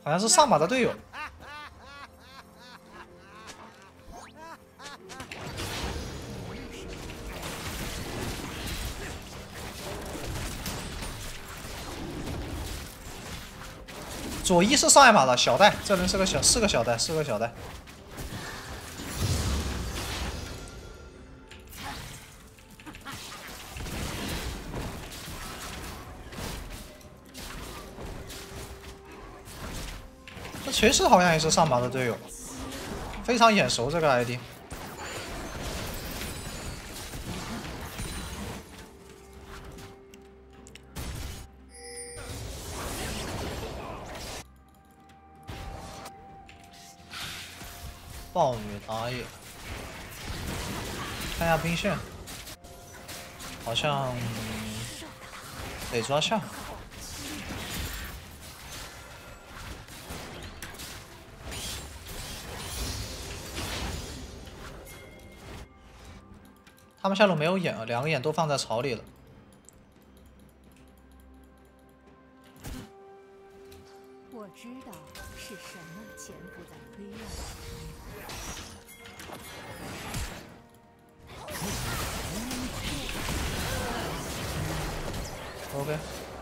好像是上把的队友。左一是上一把的小戴，这人是个小戴，是个小戴。这锤石好像也是上把的队友，非常眼熟这个 ID。暴女打野，看一下兵线，好像得抓下。他们下路没有眼啊，两个眼都放在槽里了。 我知道是什么潜伏在黑暗。 OK。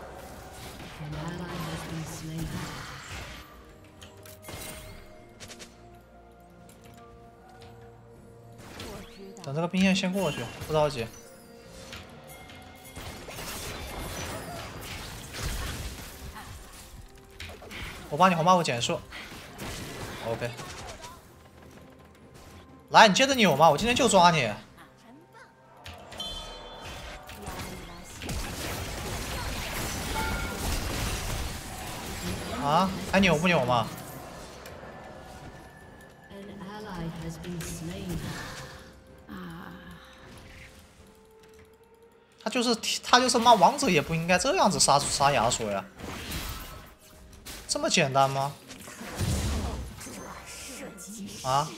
等这个兵线先过去，不着急。我帮你红帽子减速。OK。来，你接着扭嘛，我今天就抓你。 啊，还扭不扭嘛？他就是骂王者也不应该这样子杀亚索呀，这么简单吗？啊？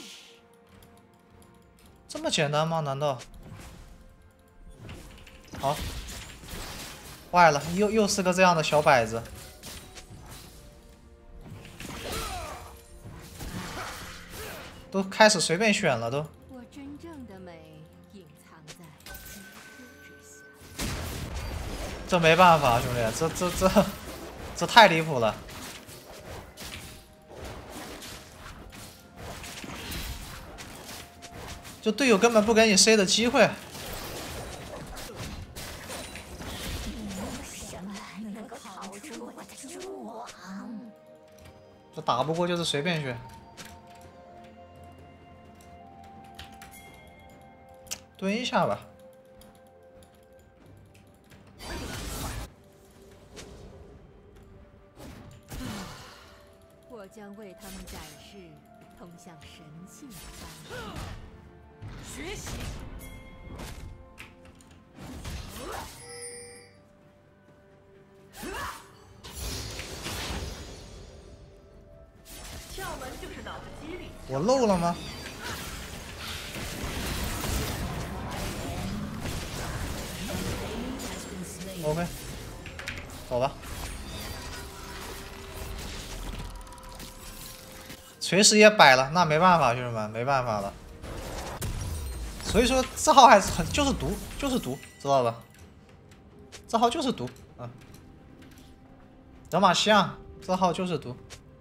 这么简单吗？难道？好，坏了，又是个这样的小摆子。 都开始随便选了都。 我真正的美隐藏在肌肤之下。 这没办法，兄弟，这太离谱了。就队友根本不给你 C 的机会。这打不过就是随便选。 蹲一下吧。 我将为他们展示通向神性的方式。学习。窍门就是脑子机灵。 我漏了吗？ OK， 走吧。锤石也摆了，那没办法，兄弟们，没办法了。所以说这号还是就是毒，知道吧？这号就是毒啊！人马像这号就是毒，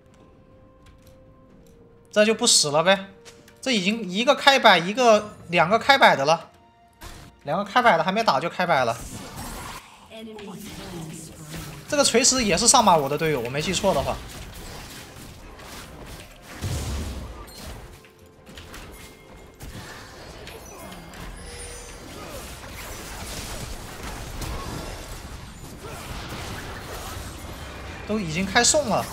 这就不死了呗。这已经一个开摆，两个开摆的了，两个开摆的还没打就开摆了。 这个锤石也是上把我的队友，我没记错的话。都已经开送了。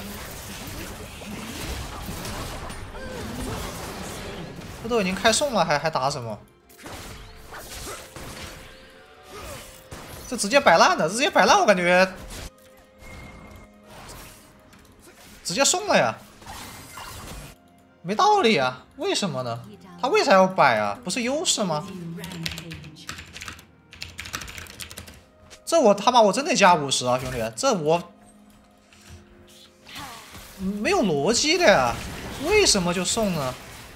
这都已经开送了，还打什么？这直接摆烂的，直接摆烂，我感觉直接送了呀，没道理啊，为什么呢？他为啥要摆啊？不是优势吗？这我他妈我真得加50啊，兄弟，这我没有逻辑的呀，为什么就送呢？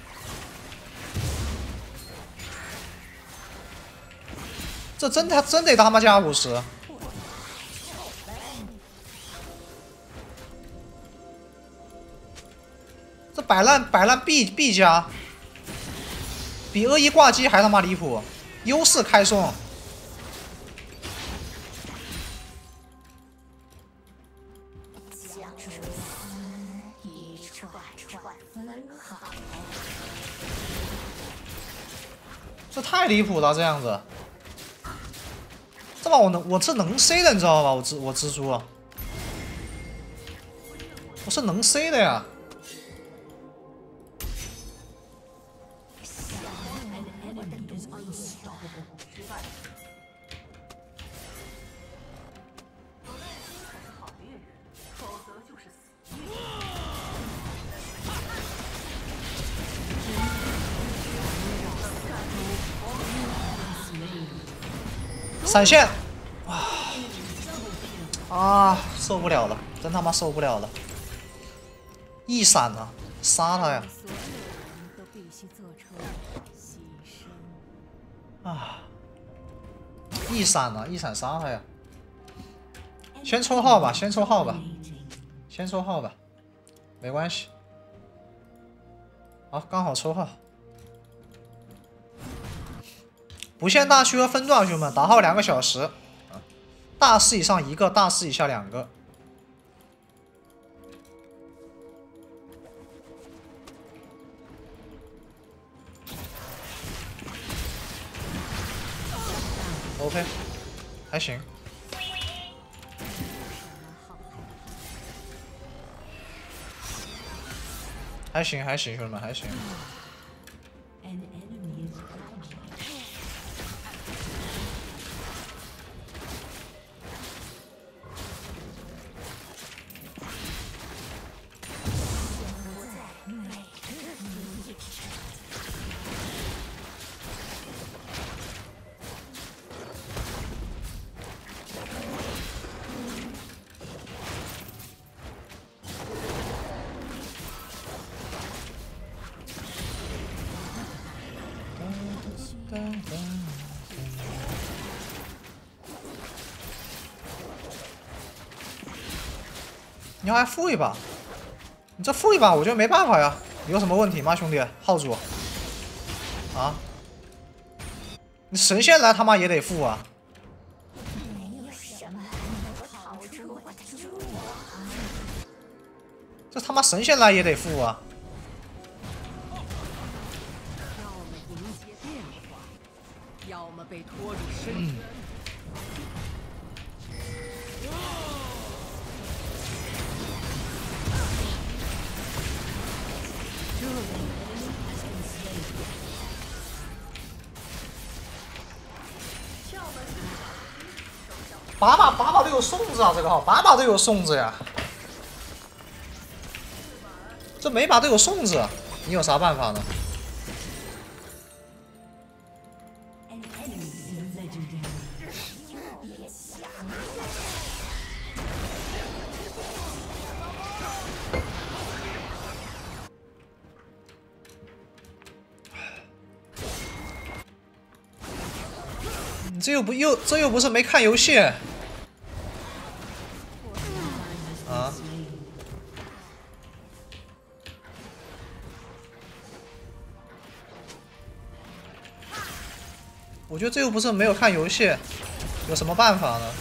这真得他妈加50。这摆烂必加，比恶意挂机还他妈离谱，优势开送。这太离谱了，这样子，这把我是能 C 的，你知道吧？我蜘蛛，我是能 C 的呀。闪现，受不了了，真他妈受不了了！一闪啊，杀他呀！ 所有人都必须做出牺牲。 一闪啊，一闪杀他呀！先抽号吧，先抽号吧，先抽号吧，没关系。好，刚好抽号。不限大区和分段，兄弟们，打号2个小时，大师以上1个，大师以下2个。OK， 还行。还行，还行，兄弟们，还行。你要还负一把，你这负一把，我觉得没办法呀。有什么问题吗，兄弟？号主啊，你神仙来他妈也得负啊！这他妈神仙来也得负啊！ 要么迎接变化，要么被拖入深渊。 把把都有送子啊！这个号把都有送子呀！这每把都有送子，你有啥办法呢？你这又不是没看游戏啊！我觉得这又不是没有看游戏，有什么办法呢？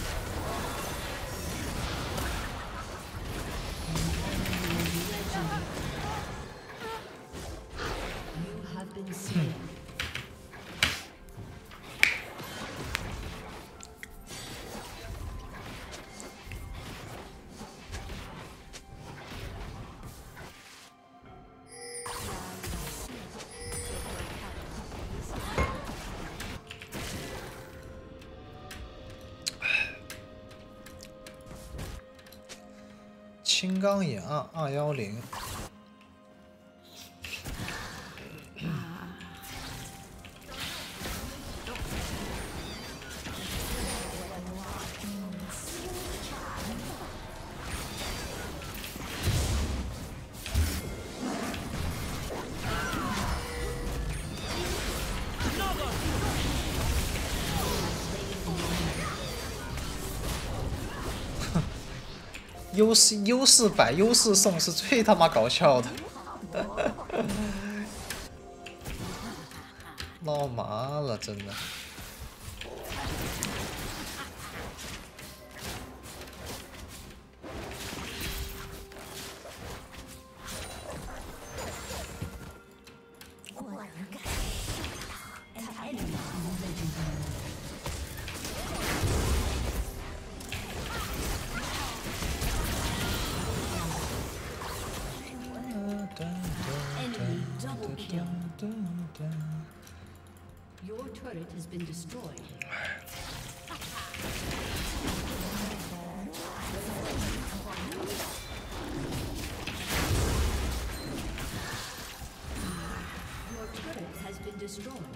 青钢眼210。 优势摆优势送是最他妈搞笑的，闹麻了真的。 Enemy double kill. Your turret has been destroyed. Your turret has been destroyed.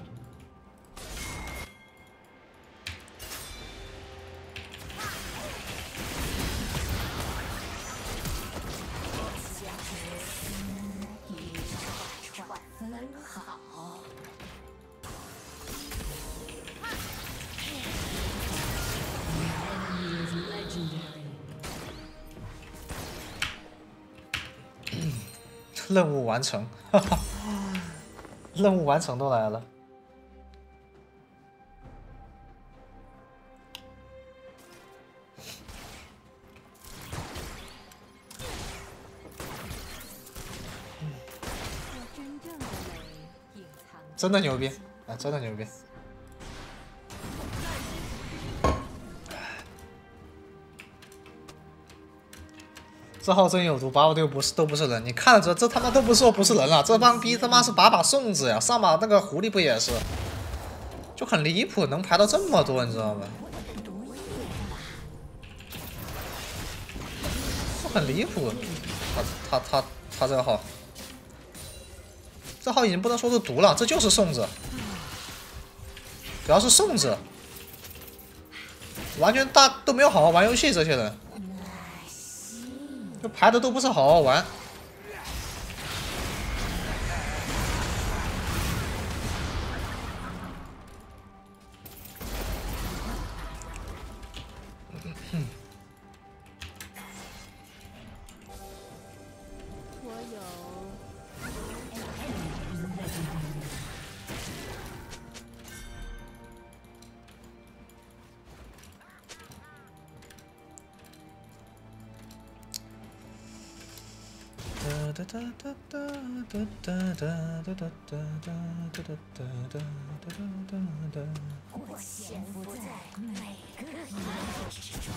Enemy is legendary. 任务完成，哈哈，任务完成都来了。 我真正的美隐藏着真的牛逼啊！真的牛逼！这号真有毒，把我都不是人，你看着这他妈都不说不是人了，这帮逼他妈是把送子呀！上把那个狐狸不也是，就很离谱，能排到这么多，你知道吗？很离谱，他这个号，这号已经不能说是毒了，这就是送子，主要是送子，完全都没有好好玩游戏，这些人。就排的都不是好好玩， 我有我潜伏在每个阴影之中。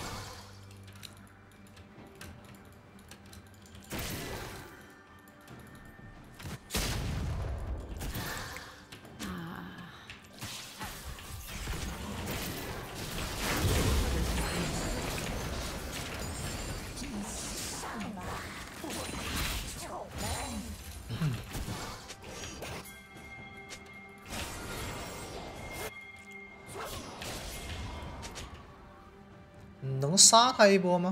上吧，我的丑们！ 能杀他一波吗？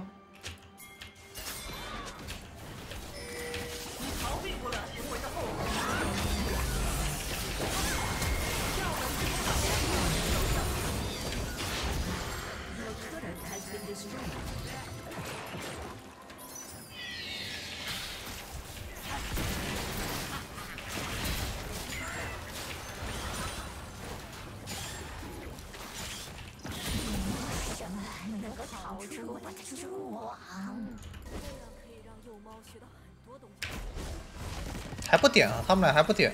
什么能够逃出我的蛛网？ 可以让幼猫学到很多东西。 还不点啊？他们俩还不点？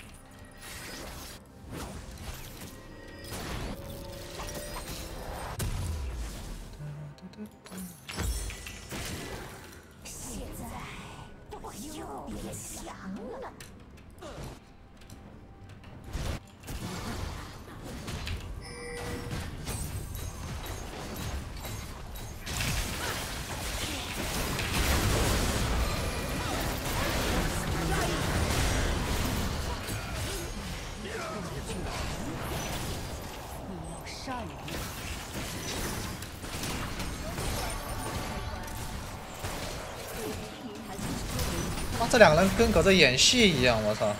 现在我又变强了。 你要善良。 妈，这两个人跟搁这演戏一样，我操！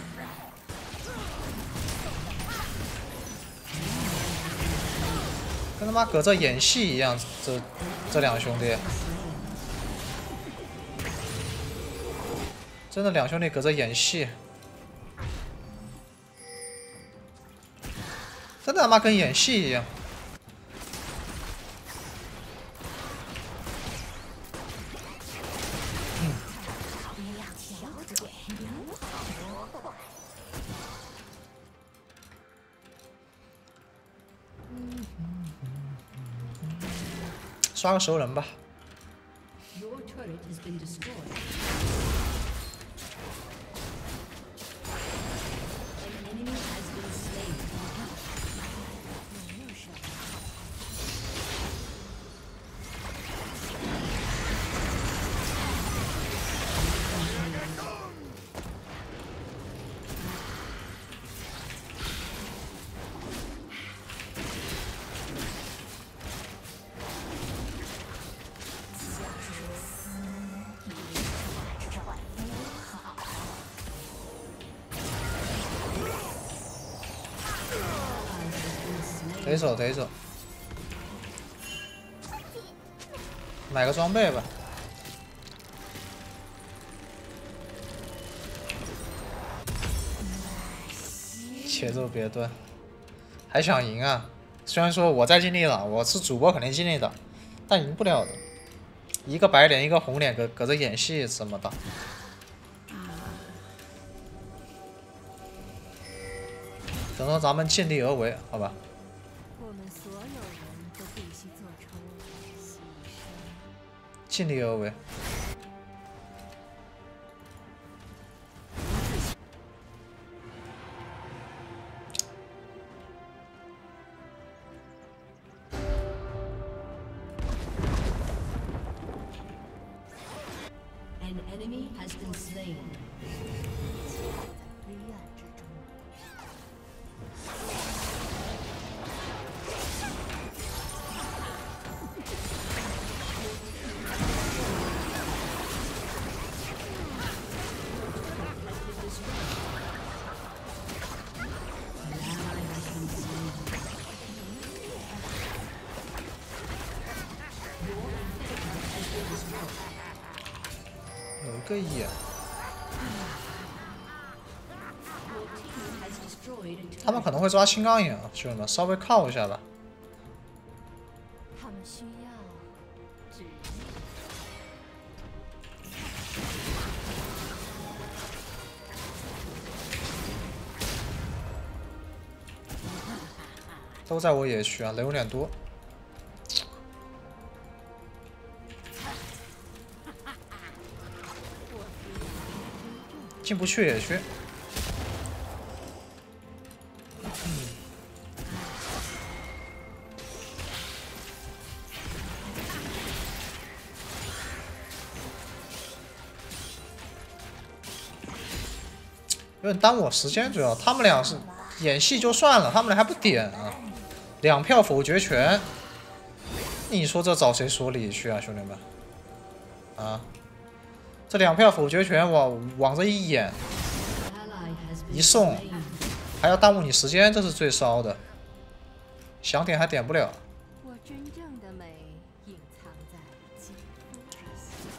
跟他妈搁这演戏一样，这两兄弟。 真的两兄弟搁这演戏，真的他妈跟演戏一样。刷个熟人吧。 Your turret has been destroyed. An enemy has been slain. 得走得走，买个装备吧。节奏别断，还想赢啊？虽然说我在尽力了，我是主播肯定尽力的，但赢不了的。一个白脸一个红脸搁着演戏这么大。等到咱们尽力而为，好吧？ 我们所有人都必须做出牺牲。 尽力而为。 An enemy has been slain. 黑暗之中。 有一个野， Has destroyed a 他们可能会抓青钢影啊，兄弟们，稍微靠一下吧。 他们需要指引。 都在我野区啊，人有点多。进不去野区。有点耽误我时间，主要他们俩是演戏就算了，他们俩还不点啊，2票否决权，你说这找谁说理去啊，兄弟们？啊，这2票否决权往这一演， ally has been 一送 slain. 还要耽误你时间，这是最骚的。想点还点不了。 我真正的美隐藏在肌肤之下。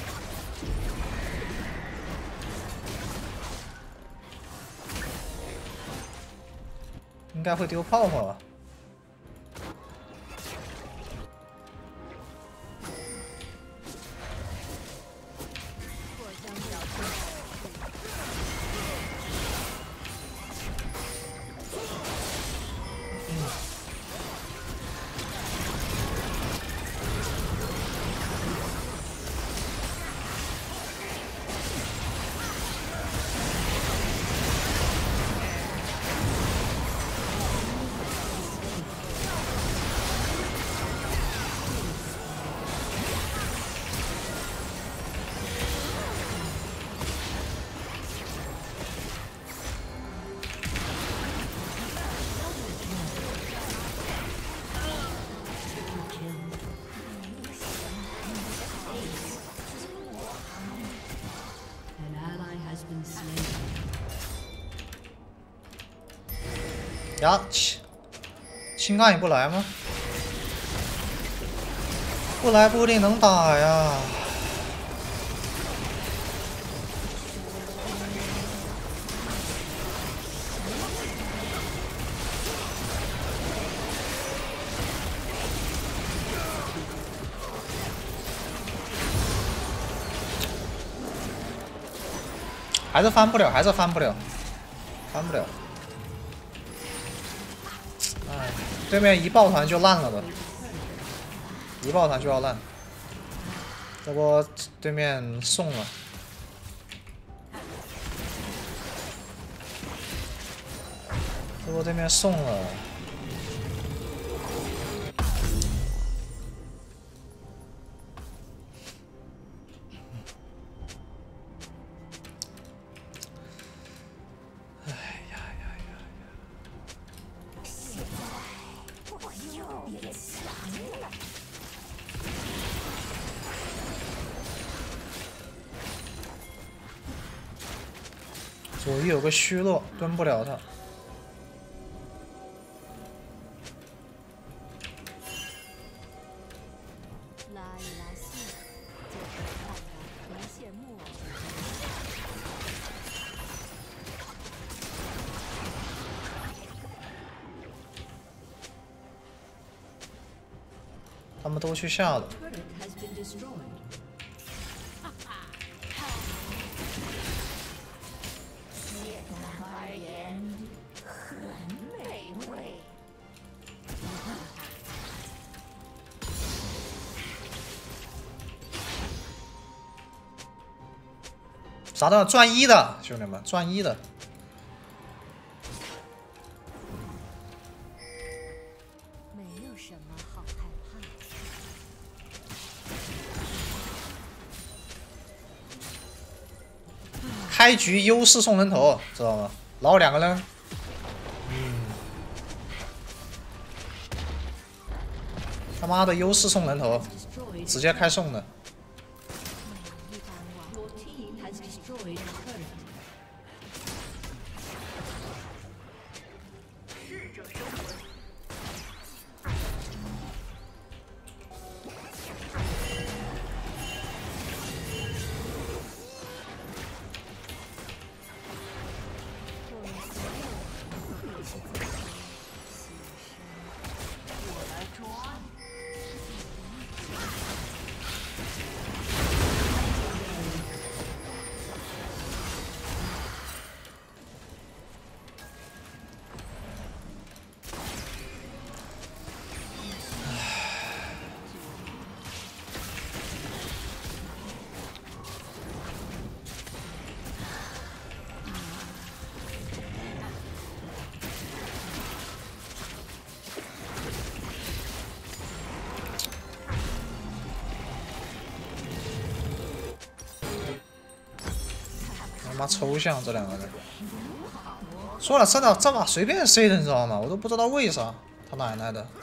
应该会丢泡泡吧？ 我将表现。 An ally has been slain. 呀，青钢也不来吗？不来不一定能打呀。 还是翻不了，还是翻不了，翻不了。哎，对面一抱团就烂了的，一抱团就要烂。这波对面送了。这波对面送了。 左翼有个虚弱，蹲不了他。 拉一拉线，就是看看一切木偶。 他们都去下了。 Turret has been destroyed. 简单而言，很美味。 啥的赚1的，兄弟们赚1的。 没有什么好害怕的。 开局优势送人头，知道吗？然后2个人，他妈的优势送人头， Destroyed. 直接开送的。 没有一般王。 Your team has destroyed a turret. 我们所有人都必须自己牺牲。 我来抓你。 他妈抽象这2个人。说了真的，这把随便 C 的，你知道吗？我都不知道为啥，他奶奶的！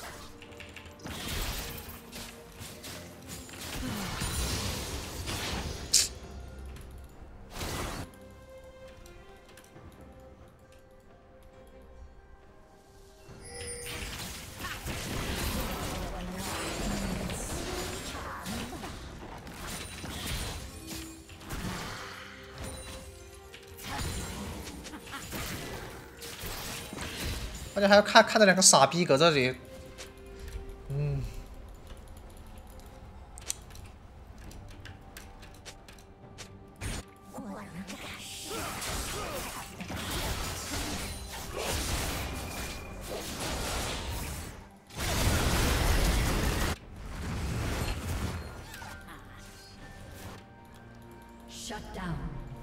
而且还要看着2个傻逼搁这里， 我能感受。 Shut down.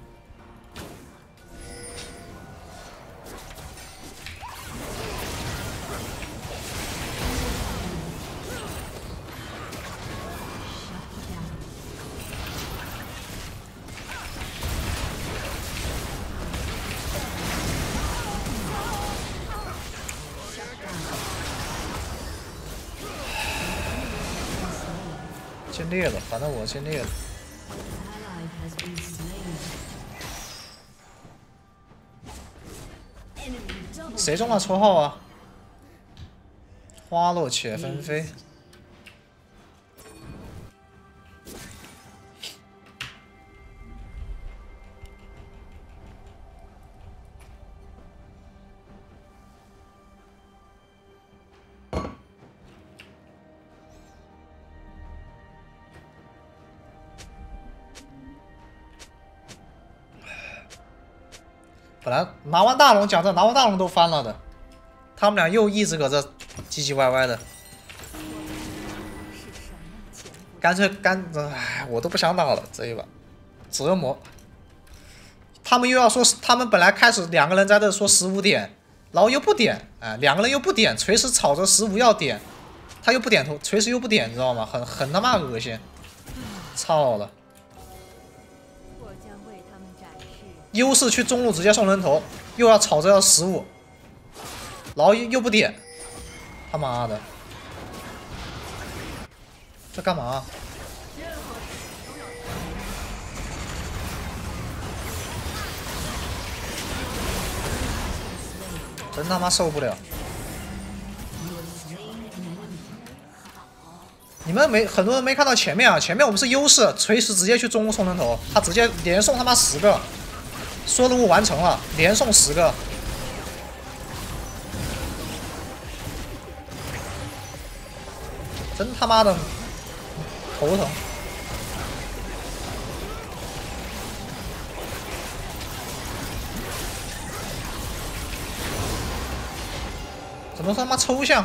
尽力了，反正我尽力了。 Ally has been slain. Enemy double. 谁中了绰号啊？花落且纷飞。 本来拿完大龙，讲真，拿完大龙都翻了的，他们俩又一直搁这唧唧歪歪的，干脆哎，我都不想打了这一把，折磨。他们又要说，他们本来开始2个人在这说15点，然后又不点，哎，2个人又不点，锤石吵着15要点，他又不点头，锤石又不点，你知道吗？很他妈恶心，操了！ 我将为他们展示优势去中路直接送人头，又要吵着要15，然后又不点，他妈的，这干嘛？真他妈受不了！你们很多人没看到前面啊，前面我们是优势，锤石直接去中路送人头，他直接连送他妈10个，说任务完成了，连送10个，真他妈的头疼。怎么他妈抽象？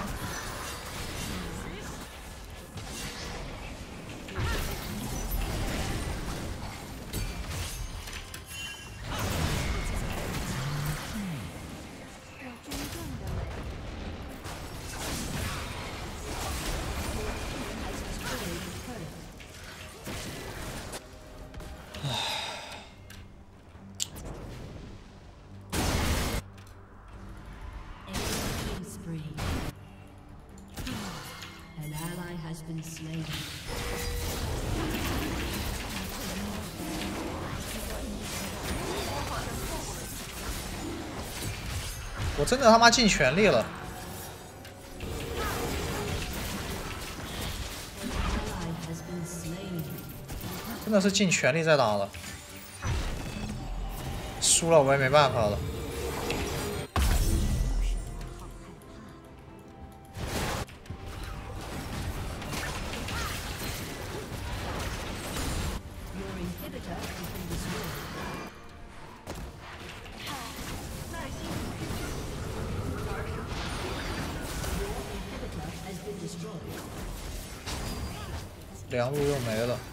An ally has been slain. 我真的他妈尽全力了。 真的是尽全力在打了，输了我也没办法了。良路又没了。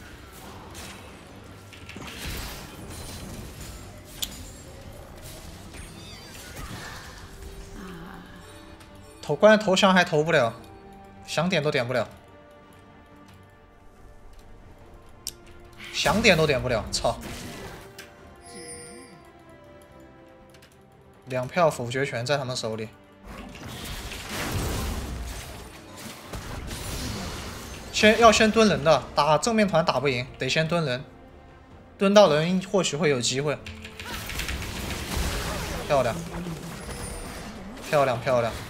关键投降还投不了，想点都点不了，想点都点不了，操！2票否决权在他们手里，先蹲人的，打正面团打不赢，得先蹲人，蹲到人或许会有机会。漂亮，漂亮，漂亮。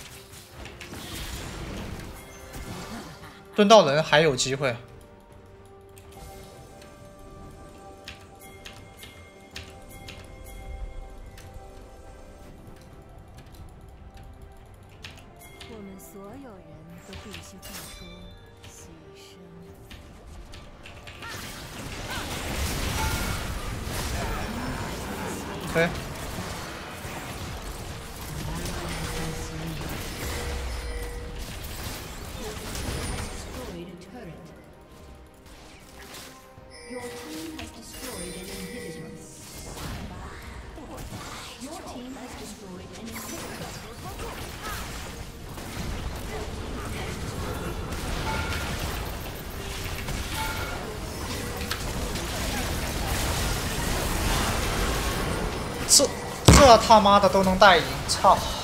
蹲到人还有机会， 我们所有人都必须做出牺牲。 对。 这他妈的都能带赢，操！